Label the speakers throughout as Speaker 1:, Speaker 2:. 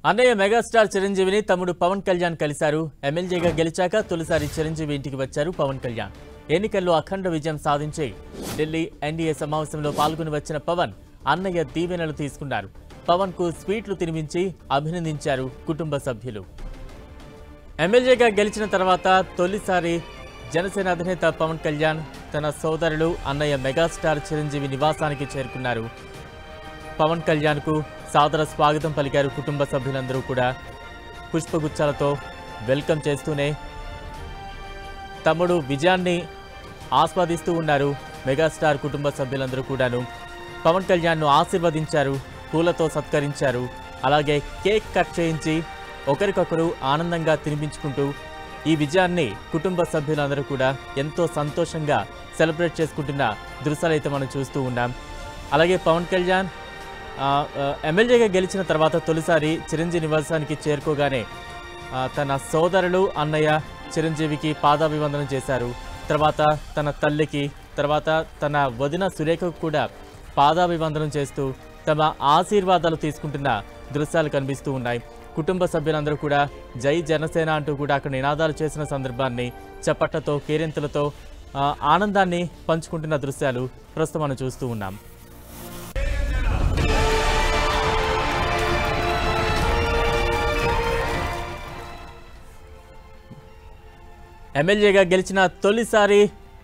Speaker 1: అన్నయ్య మెగాస్టార్ చిరంజీవిని తమ్ముడు పవన్ కళ్యాణ్ కలిశారు. ఎమ్మెల్యేగా గెలిచాక తొలిసారి చిరంజీవి ఇంటికి వచ్చారు పవన్ కళ్యాణ్. ఎన్నికల్లో అఖండ విజయం సాధించి ఢిల్లీ ఎన్డీఏ సమావేశంలో పాల్గొని వచ్చిన పవన్ అన్నయ్య దీవెనలు తీసుకున్నారు. పవన్ కు స్వీట్లు తినిపించి అభినందించారు కుటుంబ సభ్యులు. ఎమ్మెల్యేగా గెలిచిన తర్వాత తొలిసారి జనసేన అధినేత పవన్ కళ్యాణ్ తన సోదరులు అన్నయ్య మెగాస్టార్ చిరంజీవి నివాసానికి చేరుకున్నారు. పవన్ కళ్యాణ్ కు సాదర స్వాగతం పలికారు కుటుంబ సభ్యులందరూ కూడా. పుష్పగుచ్చాలతో వెల్కమ్ చేస్తూనే తమ్ముడు విజయాన్ని ఆస్వాదిస్తూ ఉన్నారు మెగాస్టార్ కుటుంబ సభ్యులందరూ కూడాను. పవన్ కళ్యాణ్ను ఆశీర్వదించారు, పూలతో సత్కరించారు. అలాగే కేక్ కట్ చేయించి ఒకరికొకరు ఆనందంగా తినిపించుకుంటూ ఈ విజయాన్ని కుటుంబ సభ్యులందరూ కూడా ఎంతో సంతోషంగా సెలబ్రేట్ చేసుకుంటున్న దృశ్యాలైతే మనం చూస్తూ ఉన్నాం. అలాగే పవన్ కళ్యాణ్ ఎమ్మెల్యేగా గెలిచిన తర్వాత తొలిసారి చిరంజీవి నివాసానికి చేరుకోగానే తన సోదరులు అన్నయ్య చిరంజీవికి పాదాభివందనం చేశారు. తర్వాత తన తల్లికి, తర్వాత తన వదిన సురేఖకు కూడా పాదాభివందనం చేస్తూ తమ ఆశీర్వాదాలు తీసుకుంటున్న దృశ్యాలు కనిపిస్తూ ఉన్నాయి. కుటుంబ సభ్యులందరూ కూడా జై జనసేన అంటూ కూడా అక్కడ నినాదాలు చేసిన సందర్భాన్ని చప్పట్లతో కేరింతలతో ఆనందాన్ని పంచుకుంటున్న దృశ్యాలు ప్రస్తుతం మనం చూస్తూ ఉన్నాం. ఎమ్మెల్యేగా గెలిచిన తొలిసారి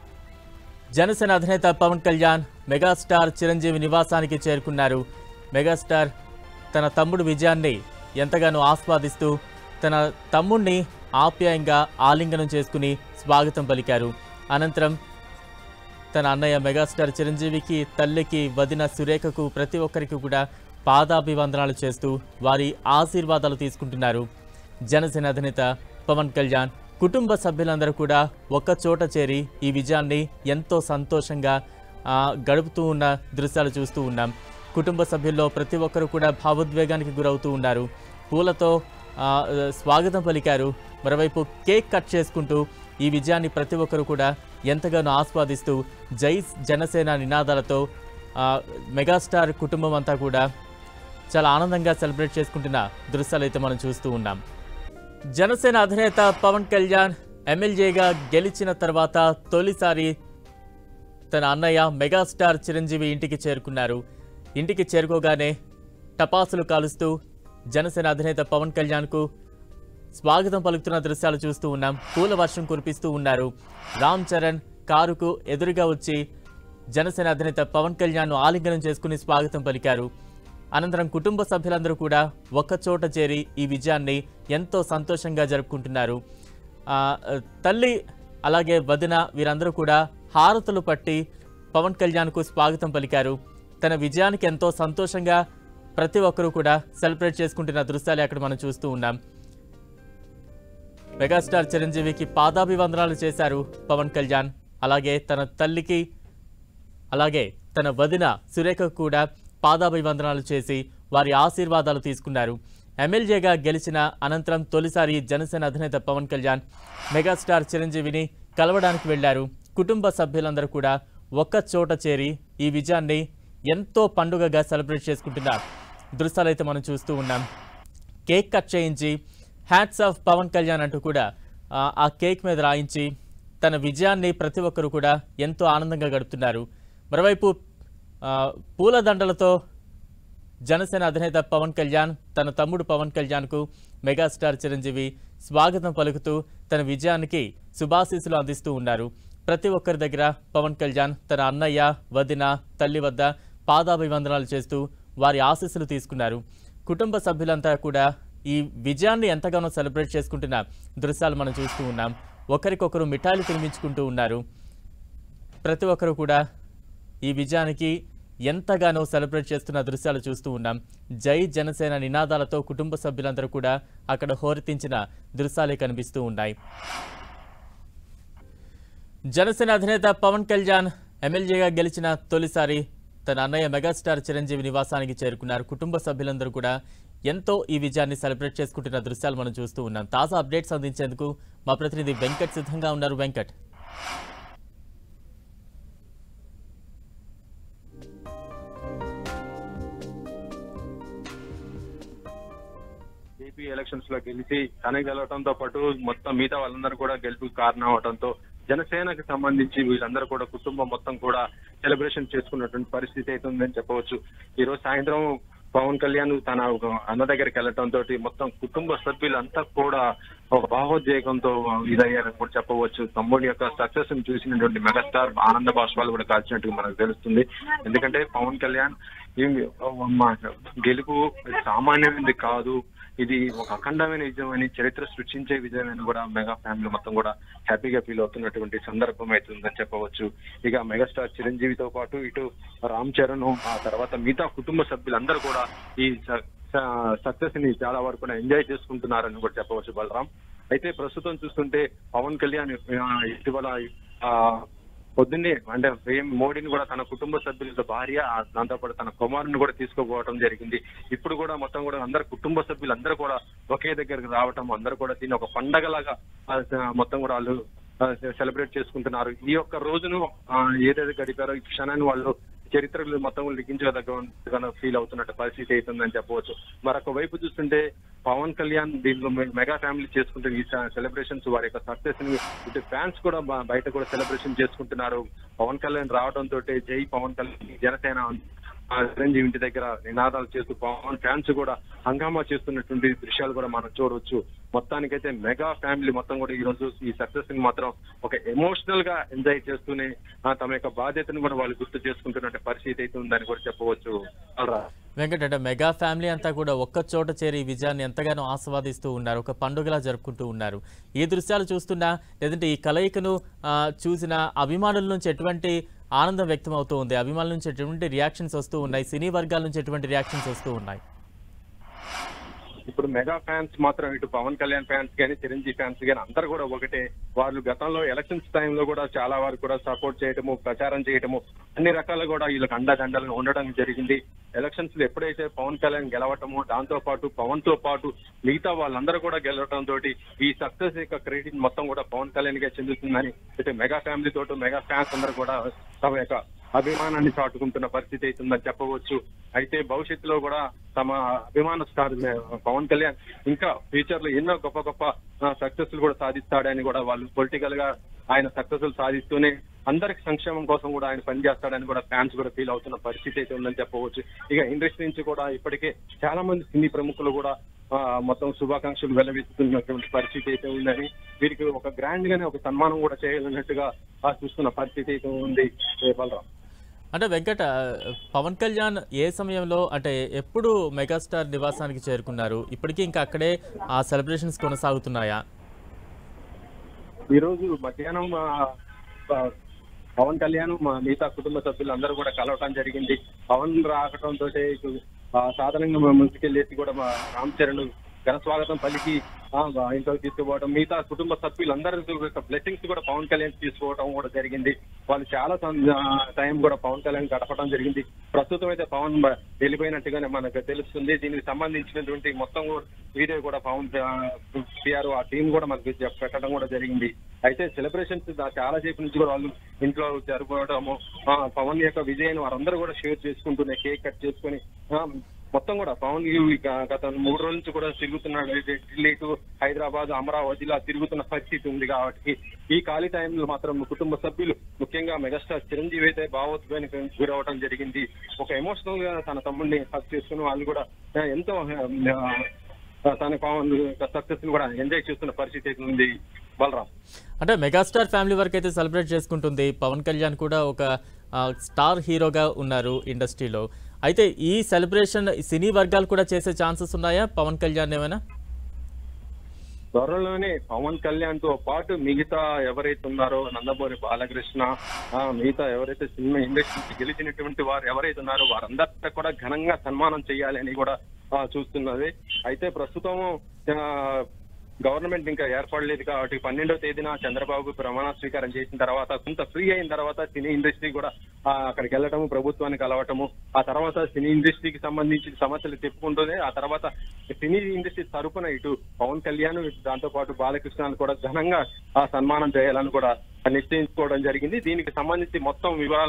Speaker 1: జనసేన అధినేత పవన్ కళ్యాణ్ మెగాస్టార్ చిరంజీవి నివాసానికి చేరుకున్నారు. మెగాస్టార్ తన తమ్ముడు విజయాన్ని ఎంతగానో ఆస్వాదిస్తూ తన తమ్ముడిని ఆప్యాయంగా ఆలింగనం చేసుకుని స్వాగతం పలికారు. అనంతరం తన అన్నయ్య మెగాస్టార్ చిరంజీవికి, తల్లికి, వదిన సురేఖకు ప్రతి ఒక్కరికి కూడా పాదాభివందనాలు చేస్తూ వారి ఆశీర్వాదాలు తీసుకుంటున్నారు జనసేన అధినేత పవన్ కళ్యాణ్. కుటుంబ సభ్యులందరూ కూడా ఒక్క చోట చేరి ఈ విజయాన్ని ఎంతో సంతోషంగా గడుపుతూ ఉన్న దృశ్యాలు చూస్తూ ఉన్నాం. కుటుంబ సభ్యుల్లో ప్రతి ఒక్కరు కూడా భావోద్వేగానికి గురవుతూ ఉన్నారు. పూలతో స్వాగతం పలికారు. మరోవైపు కేక్ కట్ చేసుకుంటూ ఈ విజయాన్ని ప్రతి ఒక్కరు కూడా ఎంతగానో ఆస్వాదిస్తూ జై జనసేన నినాదాలతో మెగాస్టార్ కుటుంబం అంతా కూడా చాలా ఆనందంగా సెలబ్రేట్ చేసుకుంటున్న దృశ్యాలు అయితే మనం చూస్తూ ఉన్నాం. జనసేన అధినేత పవన్ కళ్యాణ్ ఎమ్మెల్యేగా గెలిచిన తర్వాత తొలిసారి తన అన్నయ్య మెగాస్టార్ చిరంజీవి ఇంటికి చేరుకున్నారు. ఇంటికి చేరుకోగానే టపాసులు కాలుస్తూ జనసేన అధినేత పవన్ కళ్యాణ్కు స్వాగతం పలుకుతున్న దృశ్యాలు చూస్తూ ఉన్నాం. పూల వర్షం కురిపిస్తూ ఉన్నారు. రామ్ చరణ్ కారుకు ఎదురుగా వచ్చి జనసేన అధినేత పవన్ కళ్యాణ్ను ఆలింగనం చేసుకుని స్వాగతం పలికారు. అనంతరం కుటుంబ సభ్యులందరూ కూడా ఒక్కచోట చేరి ఈ విజయాన్ని ఎంతో సంతోషంగా జరుపుకుంటున్నారు. తల్లి అలాగే వదిన వీరందరూ కూడా హారతులు పట్టి పవన్ కళ్యాణ్కు స్వాగతం పలికారు. తన విజయానికి ఎంతో సంతోషంగా ప్రతి ఒక్కరూ కూడా సెలబ్రేట్ చేసుకుంటున్న దృశ్యాలు అక్కడ మనం చూస్తూ ఉన్నాం. మెగాస్టార్ చిరంజీవికి పాదాభివందనాలు చేశారు పవన్ కళ్యాణ్. అలాగే తన తల్లికి, అలాగే తన వదిన సురేఖకు కూడా పాదాభివందనాలు చేసి వారి ఆశీర్వాదాలు తీసుకున్నారు. ఎమ్మెల్యేగా గెలిచిన అనంతరం తొలిసారి జనసేన అధినేత పవన్ కళ్యాణ్ మెగాస్టార్ చిరంజీవిని కలవడానికి వెళ్లారు. కుటుంబ సభ్యులందరూ కూడా ఒక్క చోట చేరి ఈ విజయాన్ని ఎంతో పండుగగా సెలబ్రేట్ చేసుకుంటున్న దృశ్యాలైతే మనం చూస్తూ ఉన్నాం. కేక్ కట్ చేయించి హ్యాట్స్ ఆఫ్ పవన్ కళ్యాణ్ అంటూ కూడా ఆ కేక్ మీద రాయించి తన విజయాన్ని ప్రతి ఒక్కరు కూడా ఎంతో ఆనందంగా గడుపుతున్నారు. మరోవైపు పూలదండలతో జనసేన అధినేత పవన్ కళ్యాణ్ తన తమ్ముడు పవన్ కళ్యాణ్కు మెగాస్టార్ చిరంజీవి స్వాగతం పలుకుతూ తన విజయానికి శుభాశీస్సులు అందిస్తూ ఉన్నారు. ప్రతి ఒక్కరి దగ్గర పవన్ కళ్యాణ్ తన అన్నయ్య, వదిన, తల్లి వద్ద పాదాభివందనాలు చేస్తూ వారి ఆశీస్సులు తీసుకున్నారు. కుటుంబ సభ్యులంతా కూడా ఈ విజయాన్ని ఎంతగానో సెలబ్రేట్ చేసుకుంటున్న దృశ్యాలు మనం చూస్తూ ఉన్నాం. ఒకరికొకరు మిఠాయిలు తినిపించుకుంటూ ఉన్నారు. ప్రతి ఒక్కరు కూడా ఈ విజయానికి ఎంతగానో సెలబ్రేట్ చేస్తున్న దృశ్యాలు చూస్తూ ఉన్నాం. జై జనసేన నినాదాలతో కుటుంబ సభ్యులందరూ కూడా అక్కడ హోరెత్తించిన దృశ్యాలే కనిపిస్తూ ఉన్నాయి. జనసేన అధినేత పవన్ కళ్యాణ్ ఎమ్మెల్యేగా గెలిచిన తొలిసారి తన అన్నయ్య మెగాస్టార్ చిరంజీవి నివాసానికి చేరుకున్నారు. కుటుంబ సభ్యులందరూ కూడా ఎంతో ఈ విజయాన్ని సెలబ్రేట్ చేసుకుంటున్న దృశ్యాలు మనం చూస్తూ ఉన్నాం. తాజా అప్డేట్స్ అందించేందుకు మా ప్రతినిధి వెంకట్ సిద్ధంగా ఉన్నారు. వెంకట్,
Speaker 2: ఏపీ ఎలక్షన్స్ లో గెలిచి తనకి గెలవడంతో పాటు మొత్తం మిగతా వాళ్ళందరూ కూడా గెలుపుకి కారణం అవడంతో జనసేనకు సంబంధించి వీళ్ళందరూ కూడా కుటుంబం మొత్తం కూడా సెలబ్రేషన్ చేసుకున్నటువంటి పరిస్థితి అయితే ఉందని చెప్పవచ్చు. ఈ రోజు సాయంత్రం పవన్ కళ్యాణ్ తన అన్న దగ్గరికి వెళ్ళటంతో మొత్తం కుటుంబ సభ్యులంతా కూడా ఒక భావోద్వేగంతో ఇదయ్యారని కూడా చెప్పవచ్చు. తమ్ముడి యొక్క సక్సెస్ ని చూసినటువంటి మెగాస్టార్ ఆనంద బాష్పాలు కూడా కాల్చినట్టు మనకు తెలుస్తుంది. ఎందుకంటే పవన్ కళ్యాణ్ గెలుపు సామాన్యమైనది కాదు, ఇది ఒక అఖండమైన విజయం అని, చరిత్ర సృష్టించే విజయం అని కూడా మెగా ఫ్యామిలీ మొత్తం కూడా హ్యాపీగా ఫీల్ అవుతున్నటువంటి సందర్భం అవుతుందని చెప్పవచ్చు. ఇక మెగాస్టార్ చిరంజీవితో పాటు ఇటు రామ్ చరణ్, ఆ తర్వాత మిగతా కుటుంబ సభ్యులందరూ కూడా ఈ సక్సెస్ ని చాలా వరకు కూడా ఎంజాయ్ చేసుకుంటున్నారని కూడా చెప్పవచ్చు బలరాం. అయితే ప్రస్తుతం చూస్తుంటే పవన్ కళ్యాణ్ ఇటీవల పొద్దున్నే అంటే మోడీని కూడా తన కుటుంబ సభ్యులతో భార్య, దాంతోపాటు తన కుమారుని కూడా తీసుకుపోవడం జరిగింది. ఇప్పుడు కూడా మొత్తం కూడా అందరు కుటుంబ సభ్యులందరూ కూడా ఒకే దగ్గరకు రావటం, అందరూ కూడా దీన్ని ఒక పండగలాగా మొత్తం కూడా వాళ్ళు సెలబ్రేట్ చేసుకుంటున్నారు. ఈ యొక్క రోజును ఏదైతే గడిపారో ఈ క్షణాన్ని వాళ్ళు చరిత్రలు మొత్తం లిఖించదగ్గ ఫీల్ అవుతున్నట్టు పరిస్థితి అవుతుందని చెప్పవచ్చు. మరొక వైపు చూస్తుంటే పవన్ కళ్యాణ్ దీంట్లో మెగా ఫ్యామిలీ చేసుకుంటున్న ఈ సెలబ్రేషన్స్, వారి యొక్క సక్సెస్ ని ఇటు ఫ్యాన్స్ కూడా బయట కూడా సెలబ్రేషన్ చేసుకుంటున్నారు. పవన్ కళ్యాణ్ రావడంతో జై పవన్ కళ్యాణ్, జనసేన చిరంజీవి ఇంటి దగ్గర నినాదాలు చేస్తూ పవన్ ఫ్యాన్స్ కూడా హంగామా చేస్తున్నటువంటి దృశ్యాలు కూడా మనం చూడవచ్చు. మొత్తానికైతే మెగా ఫ్యామిలీ మొత్తం కూడా ఈ రోజు ఈ సక్సెస్ ని మాత్రం ఒక ఎమోషనల్ గా ఎంజాయ్ చేస్తూనే తమ యొక్క బాధ్యతను కూడా వాళ్ళు గుర్తు చేసుకుంటున్న పరిస్థితి అయితే ఉందని కూడా చెప్పవచ్చు.
Speaker 1: వెంకట, అంటే మెగా ఫ్యామిలీ అంతా కూడా ఒక్క చోట చేరి ఈ విజయాన్ని ఎంతగానో ఆస్వాదిస్తూ ఉన్నారు, ఒక పండుగలా జరుపుకుంటూ ఉన్నారు. ఈ దృశ్యాలు చూస్తున్నా లేదంటే ఈ కలయికను చూసిన అభిమానుల నుంచి ఎటువంటి ఆనందం వ్యక్తం అవుతూ ఉంది, అభిమానుల నుంచి ఎటువంటి రియాక్షన్స్ వస్తూ ఉన్నాయి, సినీ వర్గాల నుంచి ఎటువంటి రియాక్షన్స్ వస్తూ ఉన్నాయి?
Speaker 2: ఇప్పుడు మెగా ఫ్యాన్స్ మాత్రం ఇటు పవన్ కళ్యాణ్ ఫ్యాన్స్ కానీ చిరంజీవి ఫ్యాన్స్ కానీ అందరూ కూడా ఒకటే. వాళ్ళు గతంలో ఎలక్షన్స్ టైంలో కూడా చాలా వారు కూడా సపోర్ట్ చేయటము, ప్రచారం చేయటము, అన్ని రకాలు కూడా వీళ్ళకి అండదండలు ఉండడం జరిగింది. ఎలక్షన్స్ లో ఎప్పుడైతే పవన్ కళ్యాణ్ గెలవటము, దాంతో పాటు పవన్ తో పాటు మిగతా వాళ్ళందరూ కూడా గెలవటం తోటి ఈ సక్సెస్ యొక్క క్రెడిట్ మొత్తం కూడా పవన్ కళ్యాణ్ గా చెందుతుందని ఇటు మెగా ఫ్యామిలీ తోటి మెగా ఫ్యాన్స్ అందరూ కూడా తమ యొక్క అభిమానాన్ని చాటుకుంటున్న పరిస్థితి అవుతుందని చెప్పవచ్చు. అయితే భవిష్యత్తులో కూడా తమ అభిమాన స్టార్ పవన్ కళ్యాణ్ ఇంకా ఫ్యూచర్ లో ఎన్నో గొప్ప గొప్ప సక్సెస్ కూడా సాధిస్తాడని కూడా వాళ్ళు పొలిటికల్ గా ఆయన సక్సెస్ సాధిస్తూనే అందరికి సంక్షేమం కోసం కూడా ఆయన పనిచేస్తాడని కూడా ఫ్యాన్స్ కూడా ఫీల్ అవుతున్న పరిస్థితి అయితే ఉందని చెప్పవచ్చు. ఇక ఇండస్ట్రీ నుంచి కూడా ఇప్పటికే చాలా మంది సినీ ప్రముఖులు కూడా మొత్తం శుభాకాంక్షలు వెల్లవిస్తున్నటువంటి పరిస్థితి అయితే ఉందని, వీరికి ఒక గ్రాండ్ గానే ఒక సన్మానం కూడా చేయాలన్నట్టుగా చూస్తున్న పరిస్థితి అయితే ఉంది బలరాం.
Speaker 1: అంటే వెంకట, పవన్ కళ్యాణ్ ఏ సమయంలో అంటే ఎప్పుడు మెగాస్టార్ నివాసానికి చేరుకున్నారు? ఇప్పటికీ ఇంకా అక్కడే ఆ సెలబ్రేషన్స్ కొనసాగుతున్నాయా?
Speaker 2: ఈరోజు మధ్యాహ్నం పవన్ కళ్యాణ్ మిగతా కుటుంబ సభ్యులు అందరూ కూడా కలవటం జరిగింది. పవన్ రావడంతో సాధారణంగా ముందుకెళ్ళేసి కూడా మా రామ్ చరణ్ ఘన స్వాగతం పలికి ఇంట్లోకి తీసుకుపోవడం, మిగతా కుటుంబ సభ్యులందరూ బ్లెస్సింగ్స్ కూడా పవన్ కళ్యాణ్ తీసుకోవడం కూడా జరిగింది. వాళ్ళు చాలా టైం కూడా పవన్ కళ్యాణ్ గడపడం జరిగింది. ప్రస్తుతం అయితే పవన్ వెళ్ళిపోయినట్టుగానే మనకు తెలుస్తుంది. దీనికి సంబంధించినటువంటి మొత్తం వీడియో కూడా పవన్ పిఆర్ ఆ టీం కూడా మనకి పెట్టడం కూడా జరిగింది. అయితే సెలబ్రేషన్స్ చాలా సేపు నుంచి కూడా వాళ్ళు ఇంట్లో జరుపుకోవడము, పవన్ యొక్క విజయాన్ని వారందరూ కూడా షేర్ చేసుకుంటూనే కేక్ కట్ చేసుకుని మొత్తం కూడా పవన్ గత 3 రోజుల నుంచి కూడా తిరుగుతున్నాడు. ఢిల్లీ టు హైదరాబాద్, అమరావతిలా తిరుగుతున్న పరిస్థితి ఉంది. కాబట్టి ఈ ఖాళీ టైంలో మాత్రం కుటుంబ సభ్యులు ముఖ్యంగా మెగాస్టార్ చిరంజీవి అయితే భావోద్వేగానికి గురవడం జరిగింది. ఒక ఎమోషనల్ గా తన తమ్ముడిని హక్ చేసుకుని వాళ్ళు కూడా ఎంతో తన పవన్ సక్సెస్ కూడా ఎంజాయ్ చేస్తున్న పరిస్థితి ఉంది బలరాం.
Speaker 1: అంటే మెగాస్టార్ ఫ్యామిలీ వరకు అయితే సెలబ్రేట్ చేసుకుంటుంది. పవన్ కళ్యాణ్ కూడా ఒక స్టార్ హీరోగా ఉన్నారు ఇండస్ట్రీలో. అయితే ఈ సెలబ్రేషన్ సినీ వర్గాలు కూడా చేసే ఛాన్సెస్ ఉన్నాయా పవన్ కళ్యాణ్ ఏమైనా?
Speaker 2: త్వరలోనే పవన్ కళ్యాణ్ తో పాటు మిగతా ఎవరైతే ఉన్నారో నందమూరి బాలకృష్ణ, మిగతా ఎవరైతే సినిమా ఇండస్ట్రీ గెలిచినటువంటి వారు ఎవరైతే ఉన్నారో వారందరికీ కూడా ఘనంగా సన్మానం చేయాలని కూడా చూస్తున్నది. అయితే ప్రస్తుతం గవర్నమెంట్ ఇంకా ఏర్పడలేదు కాబట్టి 12వ తేదీన చంద్రబాబు ప్రమాణ స్వీకారం చేసిన తర్వాత కొంత ఫ్రీ అయిన తర్వాత సినీ ఇండస్ట్రీ కూడా అక్కడికి వెళ్ళటము, ప్రభుత్వాన్ని కలవటము, ఆ తర్వాత సినీ ఇండస్ట్రీకి సంబంధించిన సమస్యలు చెప్పుకుంటూనే ఆ తర్వాత సినీ ఇండస్ట్రీ తరపున ఇటు పవన్ కళ్యాణ్ దాంతో పాటు బాలకృష్ణ కూడా ఘనంగా సన్మానం చేయాలని కూడా నిశ్చయించుకోవడం జరిగింది. దీనికి సంబంధించి మొత్తం వివరాలు కూడా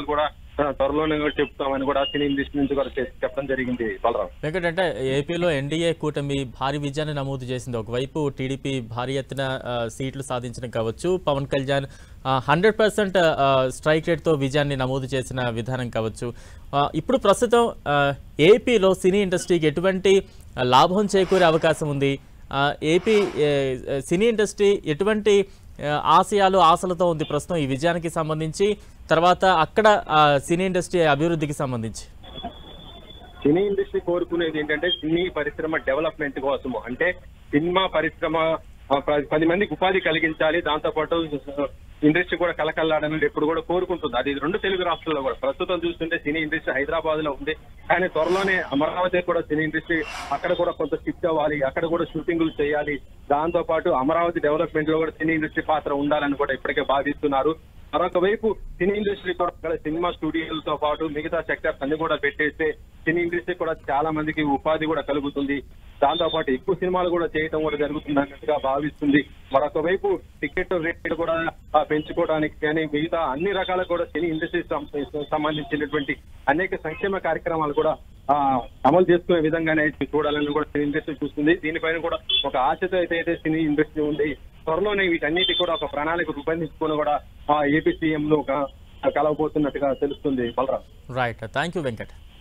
Speaker 2: త్వరలోనే కూడా చెప్తామని కూడా సినీ ఇండస్ట్రీ నుంచి కూడా చెప్పడం జరిగింది బలరాం.
Speaker 1: వెంకట్, అంటే ఏపీలో ఎన్డీఏ కూటమి భారీ విజయాన్ని నమోదు చేసింది. ఒకవైపు టీడీపీ భారీ ఎత్తున సీట్లు సాధించడం కావచ్చు, పవన్ కళ్యాణ్ 100% స్ట్రైక్ రేట్తో విజయాన్ని నమోదు చేసిన విధానం కావచ్చు. ఇప్పుడు ప్రస్తుతం ఏపీలో సినీ ఇండస్ట్రీకి ఎటువంటి లాభం చేకూరే అవకాశం ఉంది? ఏపీ సినీ ఇండస్ట్రీ ఎటువంటి ఆశయాలు ఆశలతో ఉంది ప్రస్తుతం ఈ విజయానికి సంబంధించి, తర్వాత అక్కడ సినీ ఇండస్ట్రీ అభివృద్ధికి సంబంధించి?
Speaker 2: సినీ ఇండస్ట్రీ కోరుకునేది ఏంటంటే సినీ పరిశ్రమ డెవలప్మెంట్ కోసము, అంటే సినిమా పరిశ్రమ 10 మందికి ఉపాధి కలిగించాలి, దాంతోపాటు ఇండస్ట్రీ కూడా కలకల్లాడని ఎప్పుడు కూడా కోరుకుంటుంది. అది 2 తెలుగు రాష్ట్రాల్లో కూడా. ప్రస్తుతం చూస్తుంటే సినీ ఇండస్ట్రీ హైదరాబాద్ లో ఉంది, కానీ త్వరలోనే అమరావతి కూడా సినీ ఇండస్ట్రీ అక్కడ కూడా కొంత షిఫ్ట్ అవ్వాలి, అక్కడ కూడా షూటింగ్లు చేయాలి. దాంతో పాటు అమరావతి డెవలప్మెంట్ లో కూడా సినీ ఇండస్ట్రీ పాత్ర ఉండాలని కూడా ఇప్పటికే భావిస్తున్నారు. మరొక వైపు సినీ ఇండస్ట్రీ కూడా సినిమా స్టూడియోలతో పాటు మిగతా సెక్టర్స్ అన్ని కూడా పెట్టేస్తే సినీ ఇండస్ట్రీ కూడా చాలా మందికి ఉపాధి కూడా కలుగుతుంది. దాంతో పాటు ఎక్కువ సినిమాలు కూడా చేయడం కూడా జరుగుతుంది అన్నట్టుగా భావిస్తుంది. మరొక వైపు టికెట్ రేట్లు కూడా పెంచుకోవడానికి కానీ మిగతా అన్ని రకాల కూడా సినీ ఇండస్ట్రీ సంబంధించినటువంటి అనేక సంక్షేమ కార్యక్రమాలు కూడా అమలు చేసుకునే విధంగానే చూడాలని కూడా సినీ ఇండస్ట్రీ చూస్తుంది. దీనిపైన కూడా ఒక ఆశతో అయితే సినీ ఇండస్ట్రీ ఉంది. త్వరలోనే వీటన్నిటి కూడా ఒక ప్రణాళిక రూపొందించుకొని కూడా ఏపీ సీఎం ను కలవబోతున్నట్టుగా తెలుస్తుంది Balaram.
Speaker 1: Right, thank you Venkat.